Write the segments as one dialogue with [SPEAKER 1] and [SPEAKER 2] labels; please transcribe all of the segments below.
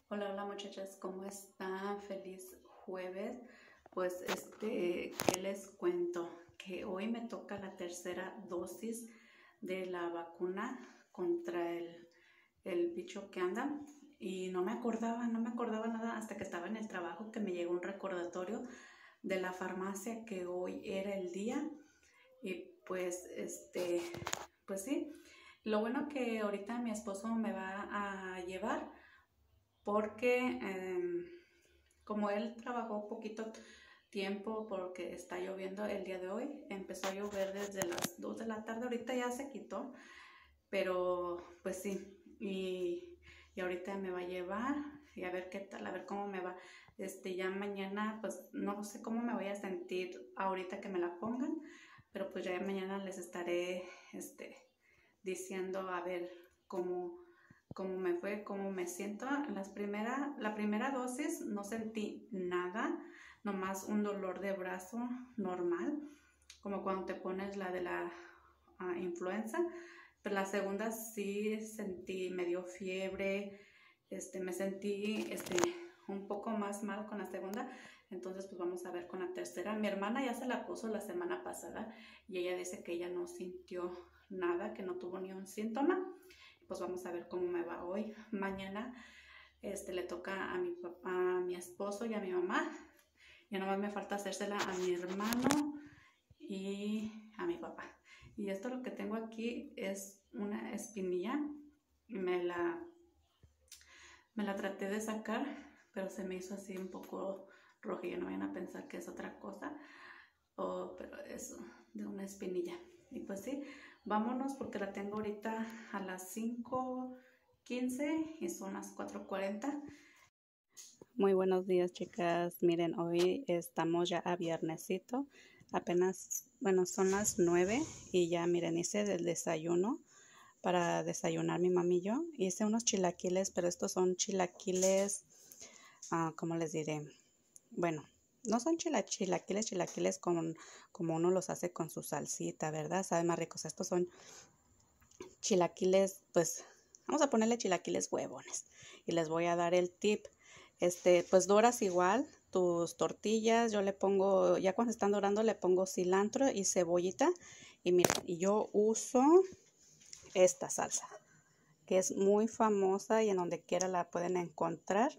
[SPEAKER 1] Hola, hola muchachas, ¿cómo están? Feliz jueves. Pues ¿qué les cuento? Que hoy me toca la tercera dosis de la vacuna contra el bicho que anda y no me acordaba nada hasta que estaba en el trabajo que me llegó un recordatorio de la farmacia que hoy era el día y pues sí, lo bueno que ahorita mi esposo me va a llevar porque como él trabajó poquito tiempo porque está lloviendo el día de hoy, empezó a llover desde las 2 de la tarde, ahorita ya se quitó, pero pues sí, y ahorita me va a llevar y a ver qué tal, a ver cómo me va. Ya mañana, pues no sé cómo me voy a sentir ahorita que me la pongan, pero pues ya mañana les estaré diciendo a ver cómo me fue, cómo me siento. La primera dosis no sentí nada, nomás un dolor de brazo normal, como cuando te pones la de la influenza. Pero la segunda sí sentí, me dio fiebre, me sentí un poco más mal con la segunda. Entonces pues vamos a ver con la tercera. Mi hermana ya se la puso la semana pasada y ella dice que ella no sintió nada, que no tuvo ni un síntoma. Pues vamos a ver cómo me va hoy. Mañana le toca a mi papá, a mi esposo y a mi mamá. Ya nomás me falta hacérsela a mi hermano y a mi papá. Y esto lo que tengo aquí es una espinilla. Me la traté de sacar, pero se me hizo así un poco rojilla. No vayan a pensar que es otra cosa. Pero es de una espinilla. Y pues sí, vámonos porque la tengo ahorita a las 5:15 y son las 4:40. Muy buenos días, chicas. Miren, hoy estamos ya a viernesito. Apenas, bueno, son las 9 y ya, miren, hice el desayuno para desayunar mi mami y yo. Hice unos chilaquiles, pero estos son chilaquiles, ¿cómo les diré? Bueno, no son chilaquiles como uno los hace con su salsita, ¿verdad? Saben más ricos. Estos son chilaquiles, pues, vamos a ponerle chilaquiles huevones. Y les voy a dar el tip. Pues doras igual tus tortillas. Yo le pongo, ya cuando están dorando, le pongo cilantro y cebollita. Y miren, y yo uso esta salsa, que es muy famosa y en donde quiera la pueden encontrar.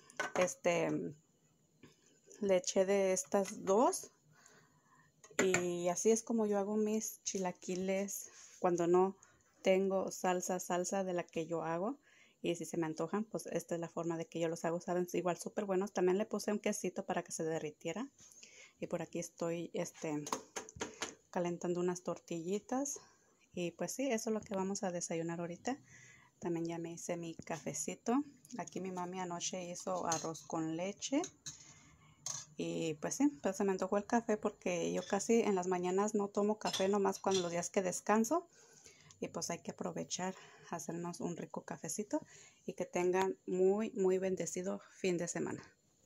[SPEAKER 1] Le eché de estas dos y así es como yo hago mis chilaquiles cuando no tengo salsa de la que yo hago. Y si se me antojan, pues esta es la forma de que yo los hago, saben, igual súper buenos. También le puse un quesito para que se derritiera. Y por aquí estoy calentando unas tortillitas. Y pues sí, eso es lo que vamos a desayunar ahorita. También ya me hice mi cafecito. Aquí mi mami anoche hizo arroz con leche. Y pues sí, pues se me antojó el café porque yo casi en las mañanas no tomo café, nomás cuando los días que descanso. Y pues hay que aprovechar, hacernos un rico cafecito y que tengan muy, muy bendecido fin de semana.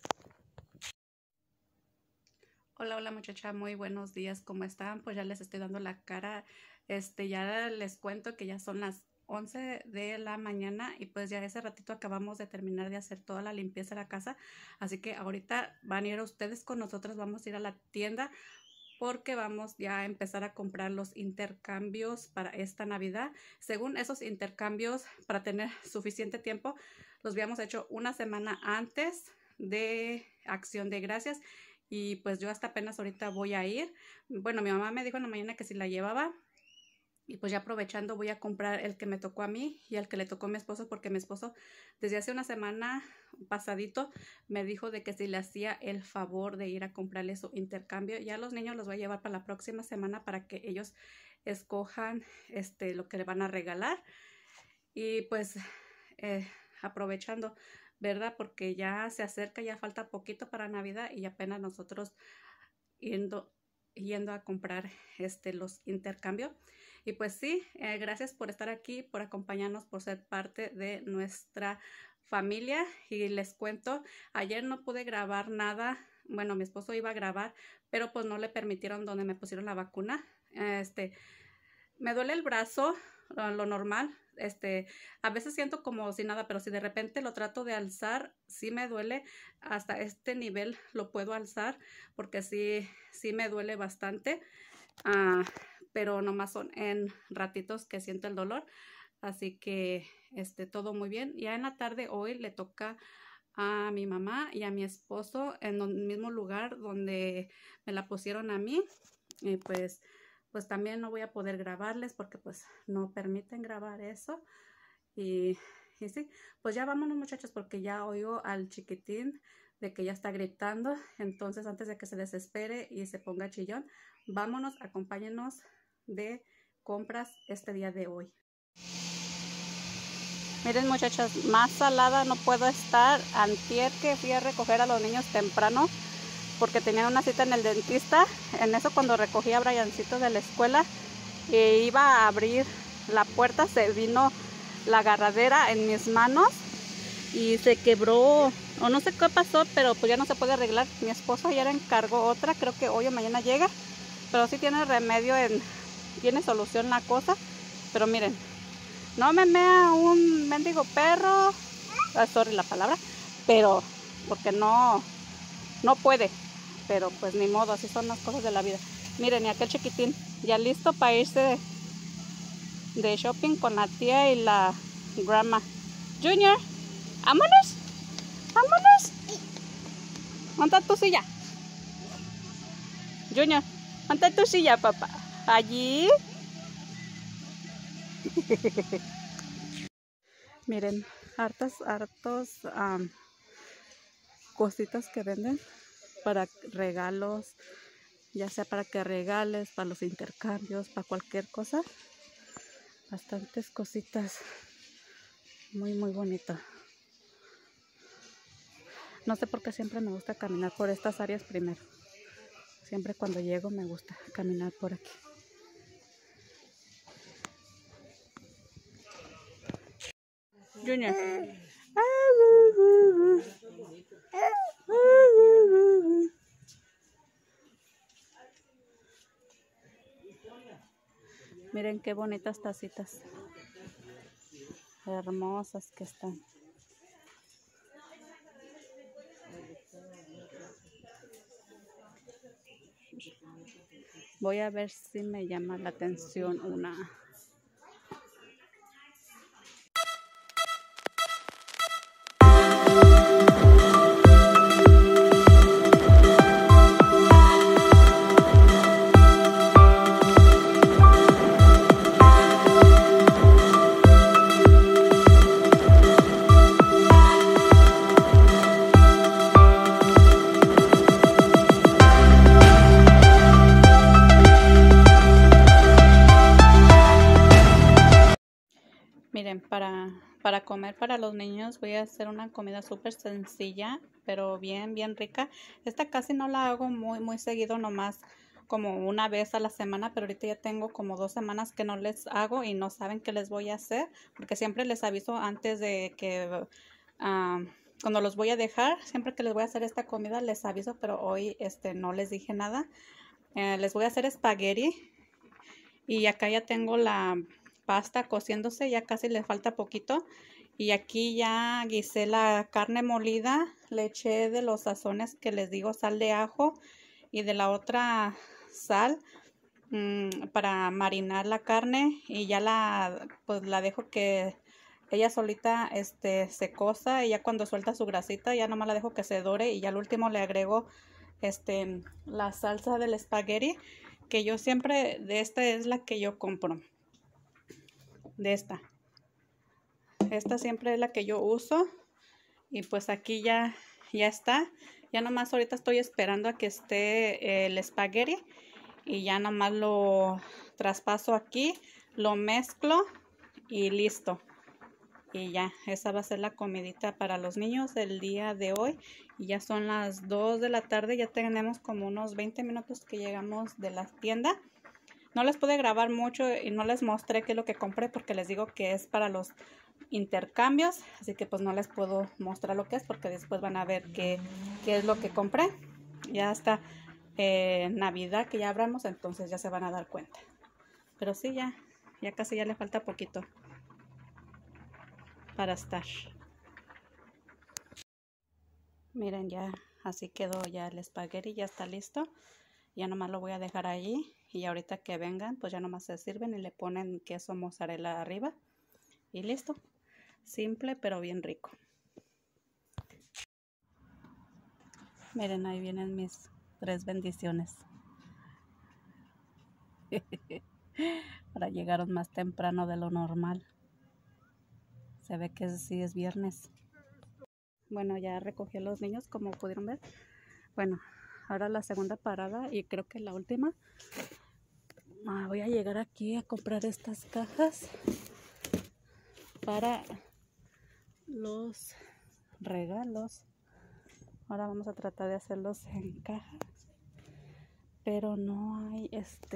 [SPEAKER 1] Hola, hola muchacha, muy buenos días, ¿cómo están? Pues ya les estoy dando la cara, ya les cuento que ya son las 11 de la mañana y pues ya ese ratito acabamos de terminar de hacer toda la limpieza de la casa, así que ahorita van a ir ustedes con nosotros, vamos a ir a la tienda porque vamos ya a empezar a comprar los intercambios para esta Navidad. Según esos intercambios, para tener suficiente tiempo, los habíamos hecho una semana antes de Acción de Gracias y pues yo hasta apenas ahorita voy a ir. Bueno, mi mamá me dijo en la mañana que si la llevaba y pues ya aprovechando voy a comprar el que me tocó a mí y el que le tocó a mi esposo, porque mi esposo desde hace una semana pasadito me dijo de que si le hacía el favor de ir a comprarle su intercambio. Ya los niños los voy a llevar para la próxima semana para que ellos escojan lo que le van a regalar. Y pues aprovechando, ¿verdad? Porque ya se acerca, ya falta poquito para Navidad y apenas nosotros yendo a comprar los intercambios. Y pues sí, gracias por estar aquí, por acompañarnos, por ser parte de nuestra familia. Y les cuento, ayer no pude grabar nada. Bueno, mi esposo iba a grabar, pero pues no le permitieron donde me pusieron la vacuna. Me duele el brazo, lo normal. a veces siento como si nada, pero si de repente lo trato de alzar, sí me duele. Hasta este nivel lo puedo alzar porque sí me duele bastante. Pero nomás son en ratitos que siento el dolor. Así que todo muy bien. Ya en la tarde hoy le toca a mi mamá y a mi esposo en el mismo lugar donde me la pusieron a mí. Y pues también no voy a poder grabarles porque pues no permiten grabar eso. Y sí, pues ya vámonos muchachos porque ya oigo al chiquitín de que ya está gritando. Entonces antes de que se desespere y se ponga chillón, vámonos, acompáñenos de compras este día de hoy. Miren muchachas, más salada no puedo estar. Antier que fui a recoger a los niños temprano porque tenían una cita en el dentista. En eso cuando recogí a Briancito de la escuela e iba a abrir la puerta, se vino la agarradera en mis manos y se quebró o no sé qué pasó, pero pues ya no se puede arreglar. Mi esposo ya le encargó otra, creo que hoy o mañana llega, pero sí tiene remedio, tiene solución la cosa. Pero miren, no me mea un mendigo perro, sorry la palabra, pero porque no puede, pero pues ni modo, así son las cosas de la vida. Miren, y aquel chiquitín ya listo para irse de shopping con la tía y la grandma. Junior, vámonos, vámonos. Monta tu silla. Junior, monta tu silla, papá. Allí. Miren, hartos cositas que venden para regalos, ya sea para que regales, para los intercambios, para cualquier cosa. Bastantes cositas. Muy bonito. No sé por qué siempre me gusta caminar por estas áreas primero. Siempre cuando llego me gusta caminar por aquí. Junior. Miren qué bonitas tacitas. Hermosas que están. Voy a ver si me llama la atención una. Miren, para comer para los niños voy a hacer una comida súper sencilla, pero bien rica. Esta casi no la hago muy seguido, nomás como una vez a la semana, pero ahorita ya tengo como 2 semanas que no les hago y no saben qué les voy a hacer, porque siempre les aviso antes de que, cuando los voy a dejar, siempre que les voy a hacer esta comida les aviso, pero hoy no les dije nada. Les voy a hacer espagueti y acá ya tengo la pasta cociéndose, ya casi le falta poquito. Y aquí ya guisé la carne molida, le eché de los sazones que les digo, sal de ajo y de la otra sal para marinar la carne, y ya la dejo que ella solita se cosa, y ya cuando suelta su grasita ya nomás la dejo que se dore, y ya al último le agrego la salsa del espagueti, que yo siempre, de esta es la que yo compro. De esta siempre es la que yo uso, y pues aquí ya está. Ya nomás ahorita estoy esperando a que esté el espagueti y ya nomás lo traspaso aquí, lo mezclo y listo. Y ya, esa va a ser la comidita para los niños del día de hoy. Y ya son las 2 de la tarde, ya tenemos como unos 20 minutos que llegamos de la tienda. No les pude grabar mucho y no les mostré qué es lo que compré, porque les digo que es para los intercambios. Así que pues no les puedo mostrar lo que es, porque después van a ver qué es lo que compré. Ya hasta Navidad que ya abramos, entonces ya se van a dar cuenta. Pero sí, ya casi ya le falta poquito. para estar. Miren, ya así quedó ya el espagueti, ya está listo. Ya nomás lo voy a dejar ahí y ahorita que vengan pues ya nomás se sirven y le ponen queso mozzarella arriba y listo. Simple pero bien rico. Miren, ahí vienen mis 3 bendiciones. Ahora llegaron más temprano de lo normal. Se ve que sí es viernes. Bueno, ya recogí a los niños como pudieron ver. Bueno, ahora la segunda parada y creo que la última. Voy a llegar aquí a comprar estas cajas para los regalos. Ahora vamos a tratar de hacerlos en cajas, pero no hay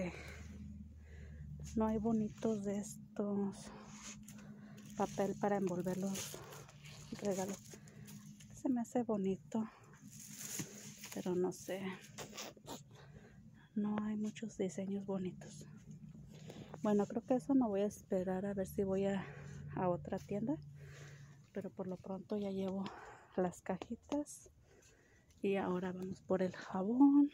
[SPEAKER 1] no hay bonitos de estos papel para envolver los regalos. Se me hace bonito, pero no sé, no hay muchos diseños bonitos. Bueno, creo que eso me voy a esperar a ver si voy a otra tienda, pero por lo pronto ya llevo las cajitas y ahora vamos por el jabón.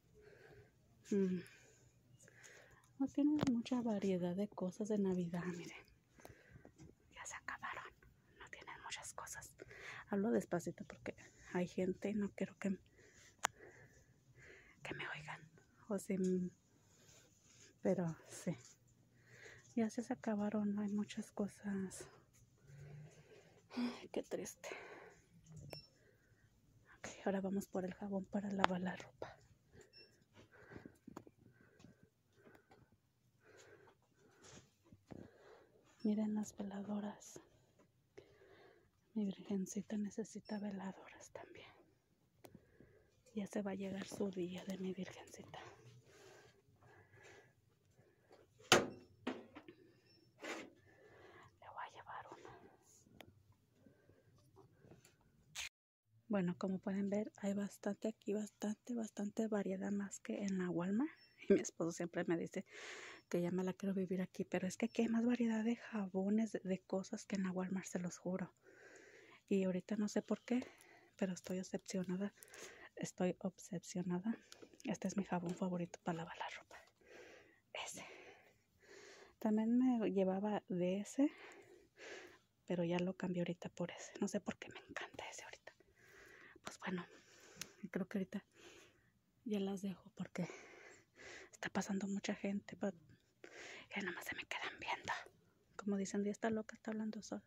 [SPEAKER 1] No tienen mucha variedad de cosas de Navidad, miren. Ya se acabaron. No tienen muchas cosas. Hablo despacito porque hay gente y no quiero que me oigan. O sí, pero sí. Ya se acabaron. No hay muchas cosas. Ay, qué triste. Ok, ahora vamos por el jabón para lavar la ropa. Miren las veladoras. Mi virgencita necesita veladoras también. Ya se va a llegar su día de mi virgencita. Le voy a llevar una. Bueno, como pueden ver, hay bastante aquí, bastante variedad más que en la Walmart. Y mi esposo siempre me dice que ya me la quiero vivir aquí, pero es que aquí hay más variedad de jabones, de cosas que en la Walmart, se los juro. Y ahorita no sé por qué, pero estoy obsesionada. Este es mi jabón favorito para lavar la ropa. Ese. También me llevaba de ese, pero ya lo cambié ahorita por ese. No sé por qué me encanta ese ahorita. Pues bueno, creo que ahorita ya las dejo porque está pasando mucha gente, pero ya nomás se me quedan viendo. Como dicen, ya está loca, está hablando sola.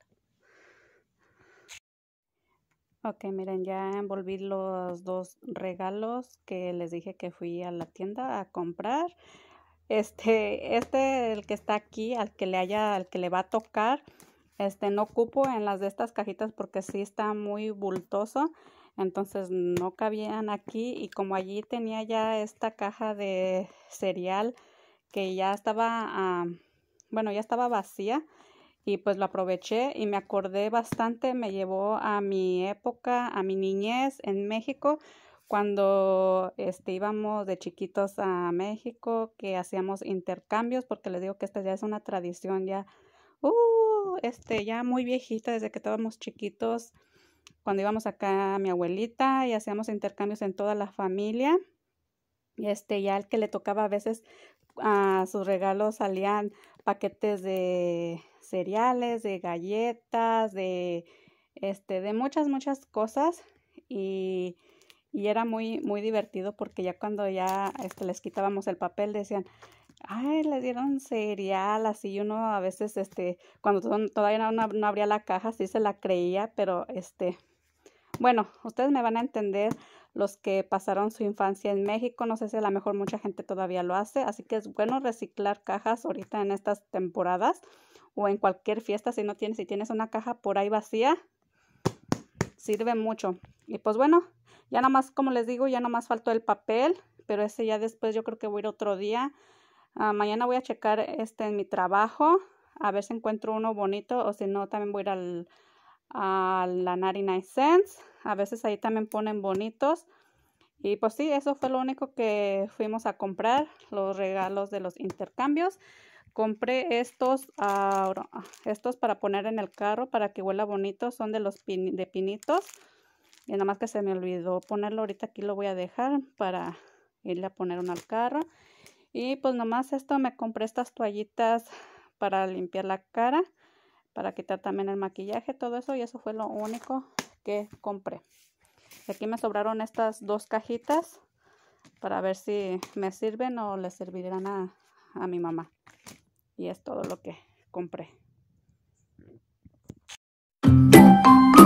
[SPEAKER 1] Ok, miren, ya envolví los 2 regalos que les dije que fui a la tienda a comprar. El que está aquí, al que le va a tocar, no cupo en las de estas cajitas porque sí está muy bultoso. Entonces no cabían aquí y como allí tenía ya esta caja de cereal que ya estaba, ya estaba vacía. Y pues lo aproveché y me acordé bastante, me llevó a mi época, a mi niñez en México, cuando íbamos de chiquitos a México, que hacíamos intercambios, porque les digo que esta ya es una tradición ya, ya muy viejita, desde que estábamos chiquitos, cuando íbamos acá a mi abuelita y hacíamos intercambios en toda la familia. Y ya el que le tocaba a veces a sus regalos salían paquetes de cereales, de galletas, de muchas cosas y era muy divertido porque ya cuando ya les quitábamos el papel decían, ay, les dieron cereal, así, y uno a veces cuando todavía no abría la caja sí se la creía, pero bueno, ustedes me van a entender, los que pasaron su infancia en México. No sé si a lo mejor mucha gente todavía lo hace, así que es bueno reciclar cajas ahorita en estas temporadas o en cualquier fiesta. Si tienes una caja por ahí vacía, sirve mucho. Y pues bueno, ya nada más, como les digo, ya nada más faltó el papel, pero ese ya después yo creo que voy a ir otro día. Mañana voy a checar en mi trabajo a ver si encuentro uno bonito, o si no también voy a ir a la 99 cents. A veces ahí también ponen bonitos. Y pues sí, eso fue lo único que fuimos a comprar, los regalos de los intercambios. compré estos para poner en el carro para que huela bonito. Son de los de pinitos. Y nada más que se me olvidó ponerlo. Ahorita aquí lo voy a dejar para irle a poner uno al carro. Y pues nomás esto, me compré estas toallitas para limpiar la cara, para quitar también el maquillaje, todo eso. Y eso fue lo único que compré. Aquí me sobraron estas 2 cajitas para ver si me sirven o le servirán a mi mamá. Y es todo lo que compré.